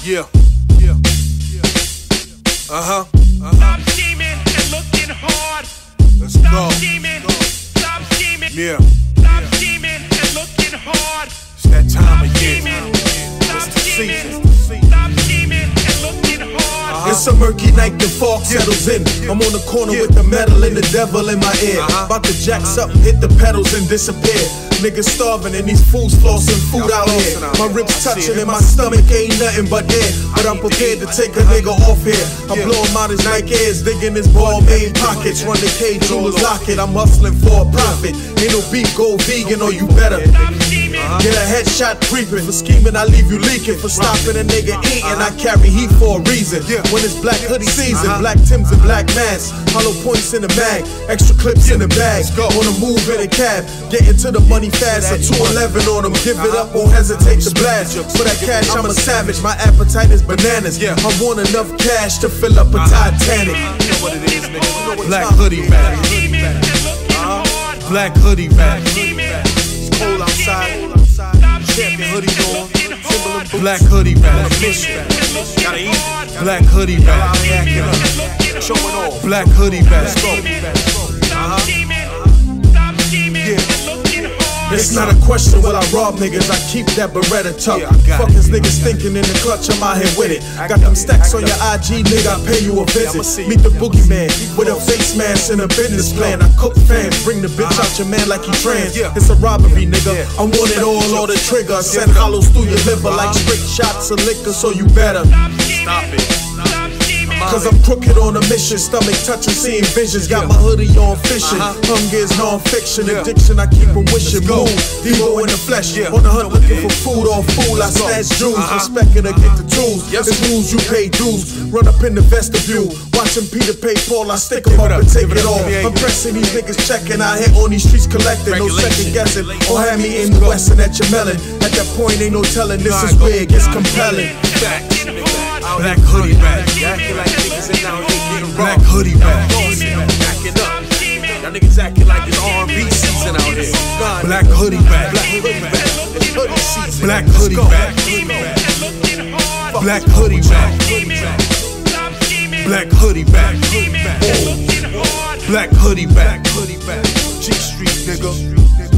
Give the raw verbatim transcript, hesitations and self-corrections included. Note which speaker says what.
Speaker 1: Yeah, yeah, yeah. Uh-huh, uh-huh.
Speaker 2: Stop scheming and looking hard.
Speaker 1: Let's
Speaker 2: Stop
Speaker 1: go.
Speaker 2: scheming, stop scheming.
Speaker 1: Yeah.
Speaker 2: Stop scheming and looking hard.
Speaker 1: It's that time of year.
Speaker 2: Stop
Speaker 1: It's the
Speaker 2: scheming,
Speaker 1: season.
Speaker 2: stop scheming and looking hard.
Speaker 1: Uh-huh.
Speaker 3: It's a murky night, the fog settles in. I'm on the corner with the metal and the devil in my ear.
Speaker 1: Uh-huh.
Speaker 3: About to jack something, hit the pedals and disappear. Niggas starving and these fools flossing food out here. My ribs touching and my stomach ain't nothing but air. But I'm prepared to take a nigga off here. I blow him out his Nike Airs, digging his ball main pockets. Run the K jewelers locket, I'm hustling for a profit. Ain't no beef, go vegan or you better get a headshot creeping. For scheming, I leave you leaking. For stopping a nigga eating, I carry heat for a reason. When it's Black Hoodie season, black Timbs and black masks, hollow points in the mag, extra clips in the bag. On the move in a cab, getting to the money fast. A two eleven on them, give it up, won't hesitate to blast. For that cash, I'm a savage, my appetite is bananas. I want enough cash to fill up a Titanic.
Speaker 1: You know what it is, nigga. You know what
Speaker 3: Black
Speaker 1: time
Speaker 3: Hoodie
Speaker 1: it is.
Speaker 3: back.
Speaker 1: Uh-huh.
Speaker 3: Black Hoodie back.
Speaker 1: It's cold outside. Champion hoodie on. Timberland boots.
Speaker 3: Black Hoodie back.
Speaker 1: Mission. Gotta eat.
Speaker 3: Black Hoodie back.
Speaker 1: Acting up. Showing off.
Speaker 3: Black Hoodie back.
Speaker 1: Let's go. Uh-huh. Yeah.
Speaker 3: It's not a question, will I rob niggas? I keep that Beretta tucked.
Speaker 1: Yeah, I got
Speaker 3: Fuck
Speaker 1: it.
Speaker 3: is niggas thinking in the clutch, I'm out here with it. Got them stacks on your I G, nigga, I pay you a
Speaker 1: I'ma
Speaker 3: visit.
Speaker 1: see
Speaker 3: Meet the
Speaker 1: you.
Speaker 3: boogeyman with a face mask and a business plan. I cook fans, bring the bitch out your man like he trans.
Speaker 1: Yeah.
Speaker 3: It's a robbery, nigga.
Speaker 1: Yeah.
Speaker 3: I want it all, all the trigger. Send hollows through your liver like straight shots of liquor, so you better.
Speaker 1: Stop it.
Speaker 3: Cause I'm crooked on a mission, stomach touching, seeing visions. Got my hoodie on fishing, hunger is non-fiction.
Speaker 1: Yeah.
Speaker 3: Addiction, I keep them wishing.
Speaker 1: Let's go.
Speaker 3: Move, Devo in the flesh,
Speaker 1: Yeah.
Speaker 3: on the hunt looking for food or fool. I snatch jewels,
Speaker 1: Uh-huh.
Speaker 3: respect it or get the tools.
Speaker 1: Yes.
Speaker 3: It's rules, you pay dues. Run up in the vestibule, watching Peter pay Paul. I stick 'em
Speaker 1: Give
Speaker 3: up
Speaker 1: it up,
Speaker 3: and take
Speaker 1: give it
Speaker 3: it
Speaker 1: up,
Speaker 3: all.
Speaker 1: yeah,
Speaker 3: I'm
Speaker 1: yeah.
Speaker 3: pressing these niggas checking. I hit on these streets collecting, no second guessing. Or have me in the western at your melon. At that point, ain't no telling. This is big, it's compelling.
Speaker 1: Facts, nigga. Out
Speaker 3: Black
Speaker 1: here
Speaker 3: Hoodie back.
Speaker 1: acting like niggas ain't out here getting
Speaker 3: Black
Speaker 1: robbed.
Speaker 3: Hoodie back.
Speaker 1: Acting up. Y'all niggas acting like it's R and B season out here. Nah,
Speaker 3: Black Hoodie back.
Speaker 1: Black Hoodie back. It's hoodie season.
Speaker 3: Black
Speaker 1: Let's
Speaker 3: Hoodie
Speaker 1: go.
Speaker 3: back. Black Hoodie back. Black Hoodie back. Black Hoodie back.
Speaker 1: Gstreet, nigga.